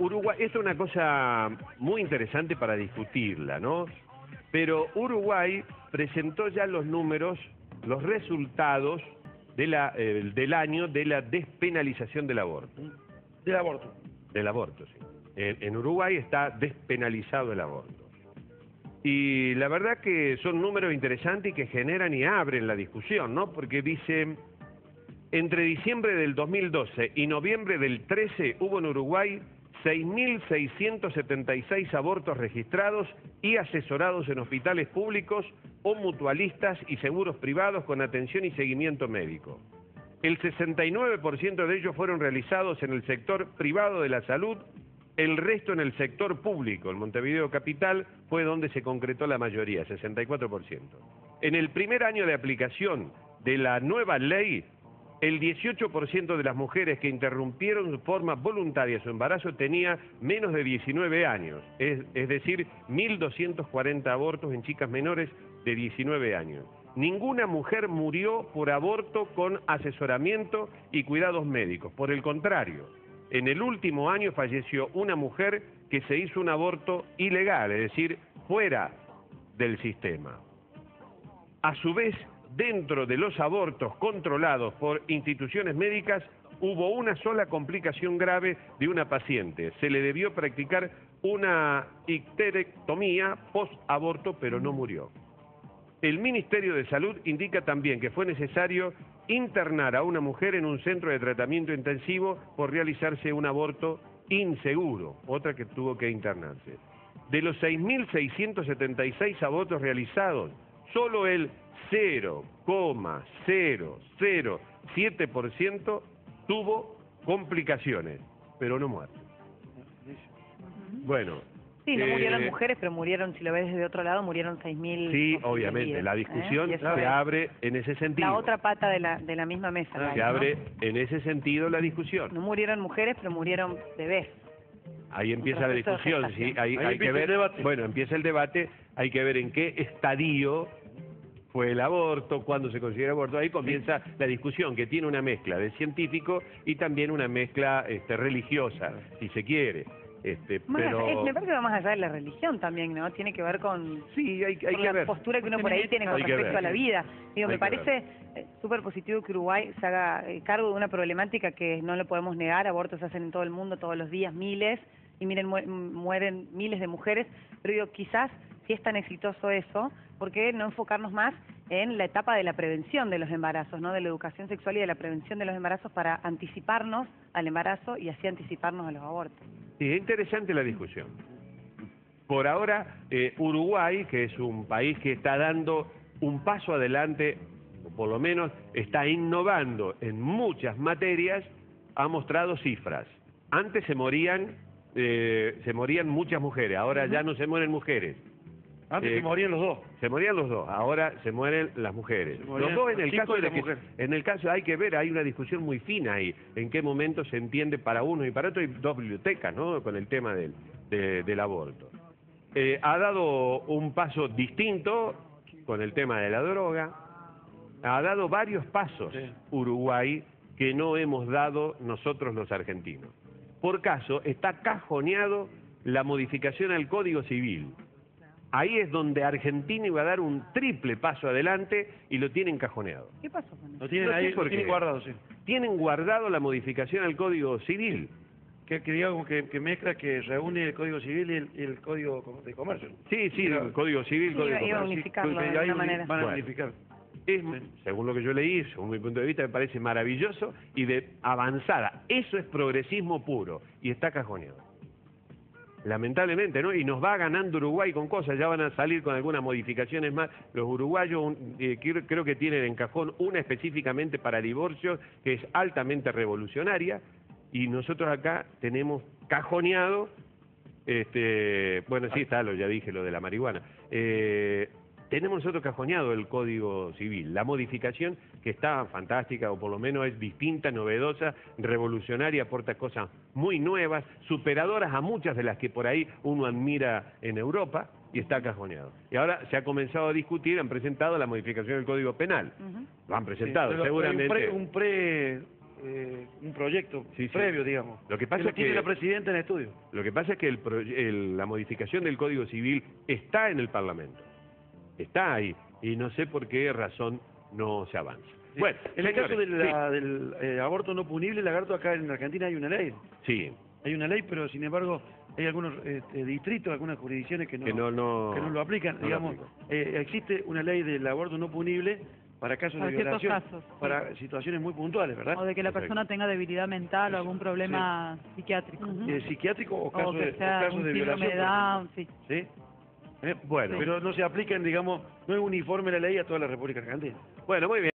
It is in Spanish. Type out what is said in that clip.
Uruguay, esto es una cosa muy interesante para discutirla, ¿no? Pero Uruguay presentó ya los números, los resultados de del año de la despenalización del aborto. Del aborto. Del aborto, sí. En Uruguay está despenalizado el aborto. Y la verdad que son números interesantes y que generan y abren la discusión, ¿no? Porque dice, entre diciembre del 2012 y noviembre del 13 hubo en Uruguay 6.676 abortos registrados y asesorados en hospitales públicos o mutualistas y seguros privados con atención y seguimiento médico. El 69% de ellos fueron realizados en el sector privado de la salud, el resto en el sector público. En Montevideo Capital fue donde se concretó la mayoría, 64%. En el primer año de aplicación de la nueva ley, el 18% de las mujeres que interrumpieron de forma voluntaria su embarazo tenía menos de 19 años, es decir, 1.240 abortos en chicas menores de 19 años. Ninguna mujer murió por aborto con asesoramiento y cuidados médicos, por el contrario. En el último año falleció una mujer que se hizo un aborto ilegal, es decir, fuera del sistema. A su vez, dentro de los abortos controlados por instituciones médicas, hubo una sola complicación grave de una paciente. Se le debió practicar una histerectomía post-aborto, pero no murió. El Ministerio de Salud indica también que fue necesario internar a una mujer en un centro de tratamiento intensivo por realizarse un aborto inseguro, otra que tuvo que internarse. De los 6.676 abortos realizados, solo el 0,007% tuvo complicaciones, pero no muerte. Bueno. Sí, no murieron mujeres, pero murieron, si lo ves desde otro lado, murieron 6.000. Sí, obviamente, la discusión se abre en ese sentido. La otra pata de la misma mesa. Se abre en ese sentido la discusión. No murieron mujeres, pero murieron bebés. Ahí empieza la discusión, ¿sí? Ahí hay que ver, bueno, empieza el debate, hay que ver en qué estadio fue el aborto, cuándo se considera aborto. Ahí comienza la discusión, que tiene una mezcla de científico y también una mezcla religiosa, si se quiere. Pero... me parece que va más allá de la religión también, ¿no? Tiene que ver con, hay con que la ver. postura que uno por ahí tiene con respecto a la vida. Digo, me parece súper positivo que Uruguay se haga cargo de una problemática que no lo podemos negar. Abortos se hacen en todo el mundo, todos los días, miles, y miren, mueren miles de mujeres. Pero digo, quizás, si es tan exitoso eso, ¿por qué no enfocarnos más en la etapa de la prevención de los embarazos, ¿no? De la educación sexual y de la prevención de los embarazos para anticiparnos al embarazo y así anticiparnos a los abortos? Sí, es interesante la discusión. Por ahora, Uruguay, que es un país que está dando un paso adelante, o por lo menos está innovando en muchas materias, ha mostrado cifras. Antes se morían muchas mujeres, ahora ya no se mueren mujeres. Antes se morían los dos. Se morían los dos, ahora se mueren las mujeres. Los dos en el caso de que, en el caso hay que ver, hay una discusión muy fina ahí, en qué momento se entiende para uno y para otro, hay dos bibliotecas, ¿no? Con el tema del aborto. Ha dado un paso distinto con el tema de la droga, ha dado varios pasos Uruguay que no hemos dado nosotros los argentinos. Por caso, está cajoneado la modificación al Código Civil. Ahí es donde Argentina iba a dar un triple paso adelante y lo tienen cajoneado. ¿Qué pasó con eso? Lo tienen ahí, lo tienen guardado, sí. Tienen guardado la modificación al Código Civil. Que digamos que mezcla, que reúne el Código Civil y el Código de Comercio. Sí, el Código Civil, sí, Código de iba Comercio. a unificarlo de alguna manera. Van a unificar. Según lo que yo leí, según mi punto de vista, me parece maravilloso y de avanzada. Eso es progresismo puro y está cajoneado. Lamentablemente, ¿no? Y nos va ganando Uruguay con cosas, ya van a salir con algunas modificaciones más. Los uruguayos creo que tienen en cajón una específicamente para divorcio, que es altamente revolucionaria, y nosotros acá tenemos cajoneado, bueno, sí está, ya dije lo de la marihuana, tenemos nosotros cajoneado el Código Civil, la modificación que está fantástica, o por lo menos es distinta, novedosa, revolucionaria, aporta cosas muy nuevas, superadoras a muchas de las que por ahí uno admira en Europa, y está cajoneado. Y ahora se ha comenzado a discutir, han presentado la modificación del Código Penal. Lo han presentado, seguramente. un proyecto Sí, sí. previo, digamos. Lo que pasa lo es tiene que- la presidenta en estudio. Lo que pasa es que la modificación del Código Civil está en el Parlamento. Está ahí. Y no sé por qué razón no se avanza. Sí. Bueno, en el caso señores, del aborto no punible, Lagarto, acá en Argentina hay una ley. sí, Hay una ley, pero sin embargo hay algunos distritos, algunas jurisdicciones que no lo aplican. no lo Digamos, aplican. existe una ley del aborto no punible para casos Para de ciertos violación, casos, sí. para situaciones muy puntuales, ¿verdad? O de que la Perfecto. persona tenga debilidad mental o algún problema psiquiátrico. Psiquiátrico o casos, O que sea casos un de síndrome violación. de por Down, sí. ejemplo. ¿Sí? Bueno, Pero no se aplican, digamos, no es uniforme la ley a toda la República Argentina. bueno, muy bien.